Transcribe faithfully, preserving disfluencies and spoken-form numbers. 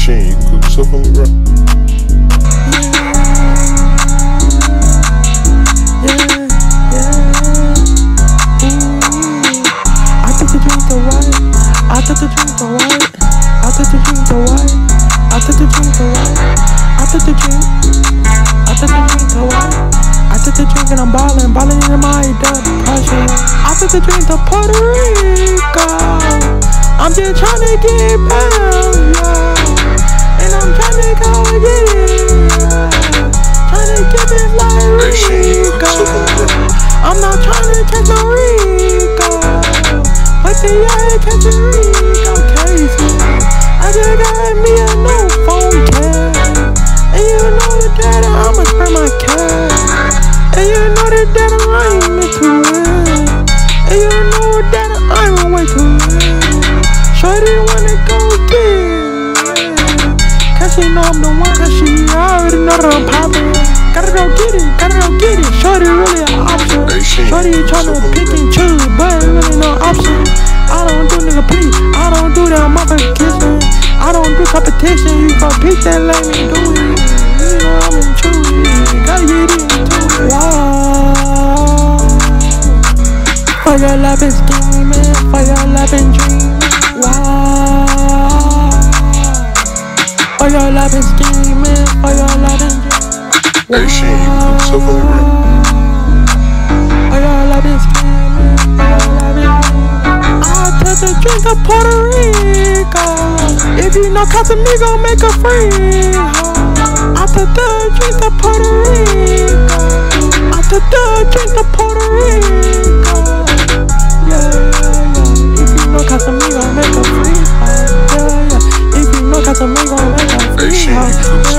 Shane, you can cook yourself for me, bro? I took the drink the white, I took the drink the white, I took the drink the white, I took the drink, I took the drink the white, I took the drink and I'm ballin', ballin' in my depression. I took the drink to Puerto Rico, I'm just tryna get back, yeah, and I'm tryna go get it, yeah, tryna get it like Rico. I'm not tryna take no Rico, but the yeah, catch a Rico case. I just got me a new phone case, and you know that I'ma spend my cash, and you know that that I'm into it, and you know that I'm way too late. Shorty wanna go get it, cause she know I'm the one, cause she already know that I'm poppin'. Gotta go get it, gotta go get it. Shorty really an option. Shorty tryna pick and choose, but really no option. I don't do nigga please, I don't do that motherfucking kissing. I don't do competition, you compete that let me do it. You know I'm into it, gotta get into it. Wow. For your love and scheming, for your love and dreaming. Wow. For your love and scheming, for your love and dreaming. Hey, Shane, you can cook yourself for me, bro? For your love and scheming, for your love and dreaming. I took the drink to Puerto Rico. If you know Casamigo, make a free. I took the drink to Puerto Rico. I took the drink to Puerto Rico. Yeah, yeah, yeah. If you know Casamigo, make a free. Yeah, yeah. If you know Casamigo, make a free.